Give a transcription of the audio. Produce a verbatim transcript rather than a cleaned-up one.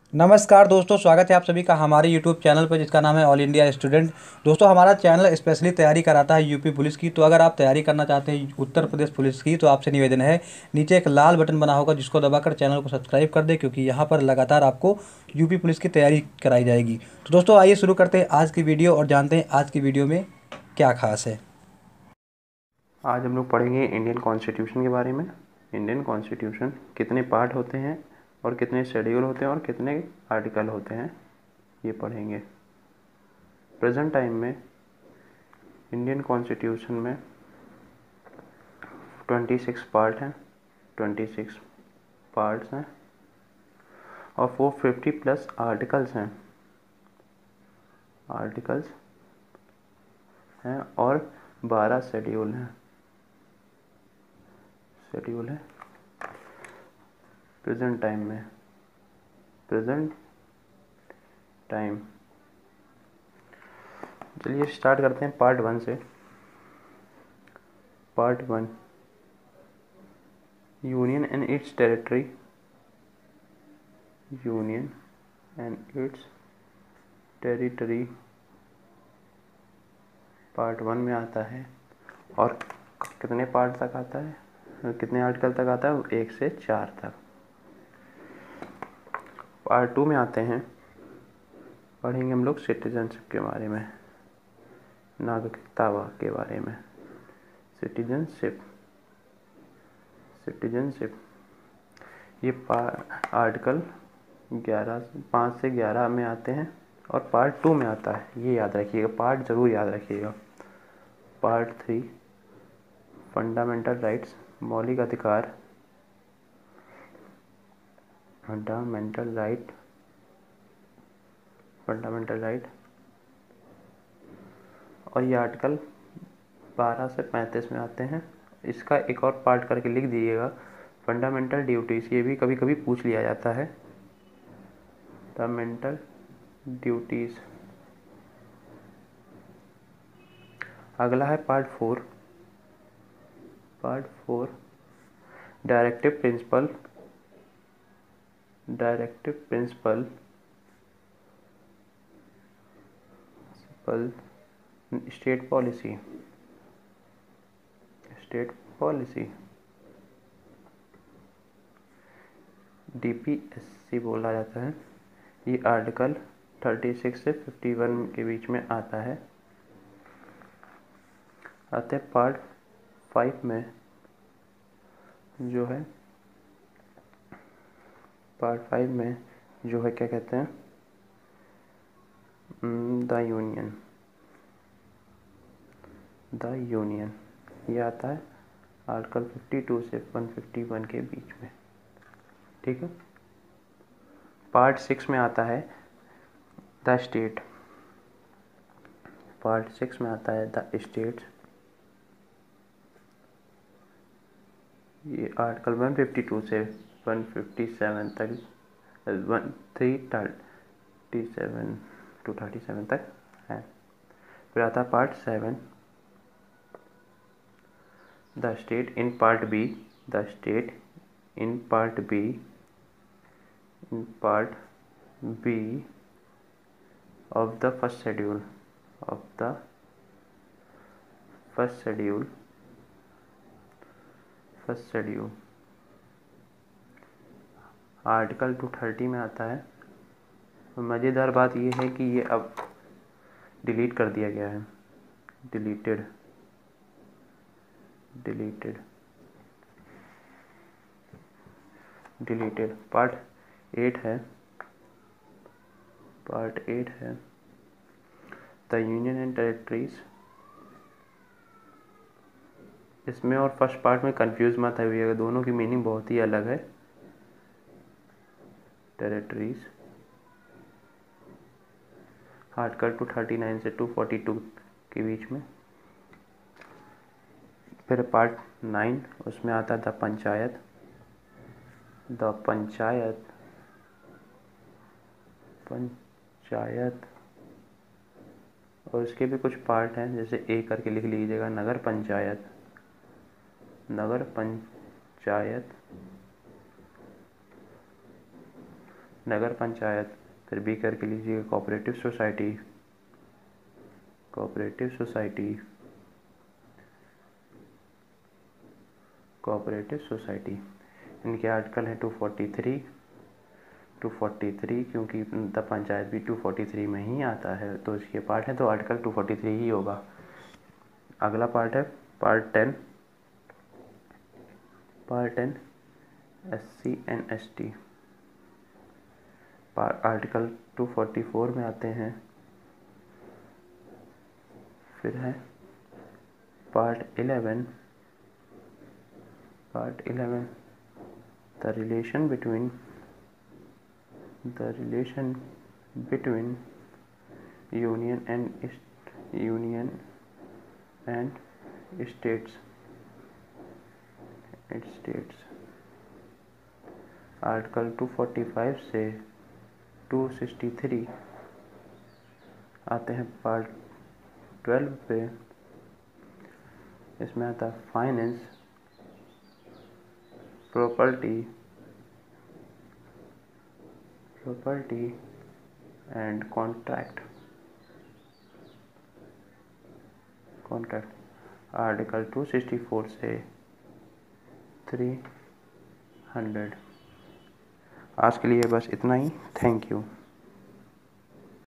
नमस्कार दोस्तों, स्वागत है आप सभी का हमारे यूट्यूब चैनल पर जिसका नाम है ऑल इंडिया स्टूडेंट। दोस्तों, हमारा चैनल स्पेशली तैयारी कराता है यूपी पुलिस की। तो अगर आप तैयारी करना चाहते हैं उत्तर प्रदेश पुलिस की, तो आपसे निवेदन है, नीचे एक लाल बटन बना होगा जिसको दबाकर चैनल को सब्सक्राइब कर दें, क्योंकि यहाँ पर लगातार आपको यूपी पुलिस की तैयारी कराई जाएगी। तो दोस्तों, आइए शुरू करते हैं आज की वीडियो और जानते हैं आज की वीडियो में क्या खास है। आज हम लोग पढ़ेंगे इंडियन कॉन्स्टिट्यूशन के बारे में। इंडियन कॉन्स्टिट्यूशन कितने पार्ट होते हैं और कितने शेड्यूल होते हैं और कितने आर्टिकल होते हैं, ये पढ़ेंगे। प्रेजेंट टाइम में इंडियन कॉन्स्टिट्यूशन में छब्बीस पार्ट हैं, छब्बीस पार्ट्स हैं और चार सौ पचास प्लस आर्टिकल्स हैं आर्टिकल्स हैं और बारह शेड्यूल हैं शेड्यूल है प्रेजेंट टाइम में प्रेजेंट टाइम चलिए स्टार्ट करते हैं पार्ट वन से। Part one, union and its territory. Union and its territory part one में आता है और कितने पार्ट तक आता है, कितने आर्टिकल तक आता है, एक से चार तक। पार्ट टू में आते हैं, पढ़ेंगे हम लोग सिटीजनशिप के बारे में, नागरिकता के बारे में। सिटीजनशिप सिटीजनशिप ये आर्टिकल ग्यारह पाँच से ग्यारह में आते हैं और पार्ट टू में आता है, ये याद रखिएगा, पार्ट ज़रूर याद रखिएगा। पार्ट थ्री, फंडामेंटल राइट्स, मौलिक अधिकार। फंडामेंटल राइट फंडामेंटल राइट और ये आर्टिकल बारह से पैंतीस में आते हैं। इसका एक और पार्ट करके लिख दीजिएगा, फंडामेंटल ड्यूटीज़। ये भी कभी कभी पूछ लिया जाता है, फंडामेंटल ड्यूटीज़। अगला है part four. Part four, directive principle directive principle state policy state policy DPSC बोला जाता है। ये आर्टिकल छत्तीस से इक्यावन के बीच में आता है। आते पार्ट फाइव में, जो है पार्ट फाइव में जो है क्या कहते हैं, द यूनियन द यूनियन ये आता है आर्टिकल बावन से एक सौ इक्यावन के बीच में, ठीक है। पार्ट सिक्स में आता है द स्टेट पार्ट सिक्स में आता है द स्टेट। ये आर्टिकल एक सौ बावन से एक सौ सत्तावन तक, one three thirty seven two thirty seven तक है। फिर आता है part seven, the state in part B the state in part B in part B of the first schedule of the first schedule first schedule article two thirty में आता है। मज़ेदार बात यह है कि ये अब डिलीट कर दिया गया है, deleted deleted deleted part eight है पार्ट एट है द यूनियन एंड टेरिटरीज। इसमें और फर्स्ट पार्ट में कंफ्यूज मत होइएगा, दोनों की मीनिंग बहुत ही अलग है। Territories article two thirty nine से टू फोर्टी टू के बीच में। फिर पार्ट नाइन, उसमें आता है द पंचायत द पंचायत पंचायत और इसके भी कुछ पार्ट हैं, जैसे ए करके लिख लीजिएगा, नगर पंचायत नगर पंचायत नगर पंचायत, फिर बी करके लीजिए cooperative society, cooperative society, cooperative society. इनके आर्टिकल है two forty three, two forty three, क्योंकि द पंचायत भी टू फोर्टी थ्री में ही आता है, तो इसके पार्ट है तो आर्टिकल टू फोर्टी थ्री ही होगा। अगला पार्ट है part ten, part ten S C and S T, article two forty four में आते हैं। फिर है part eleven, part eleven the relation between the relation between union and union and states and states. Article two forty five से two sixty three आते हैं part twelve पे। इसमें आता है finance, property property and contract contract. Article two sixty four से three hundred. आज के लिए बस इतना ही। Thank you.